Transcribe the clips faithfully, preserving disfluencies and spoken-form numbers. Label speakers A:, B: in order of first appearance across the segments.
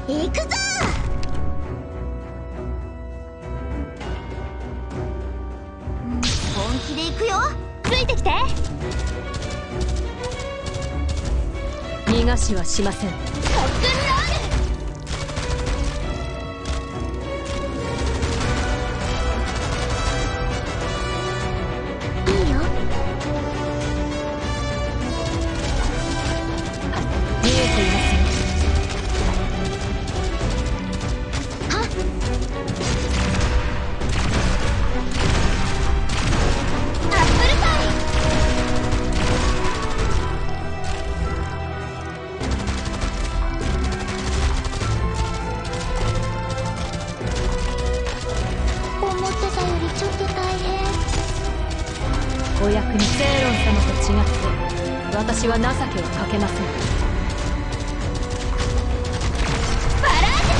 A: 行くぞ。本気で行くよ。ついてきて。
B: 逃がしはしません。
A: 特訓ロール。いいよ。
B: 見えていますよ。
A: はっ。アップルパイ。思ってたよりちょっと大変。
B: お役にセイロン様と違って私は情けはかけません。
A: バラー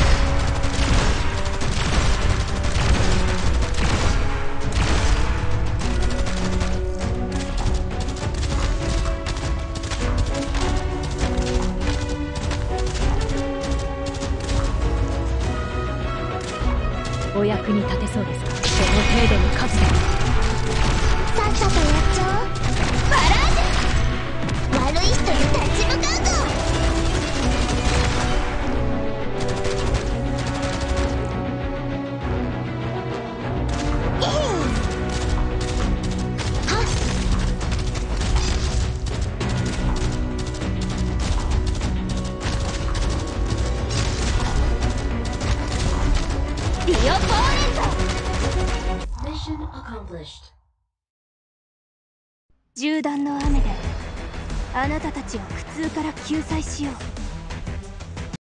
B: お役に立てそうですか。その程度の数で
A: さっさとやっちゃおう。バラージュ。悪い人に立ち向かうぞ。えへはっ。ディオポーレント。銃弾の雨であなたたちを苦痛から救済しよう。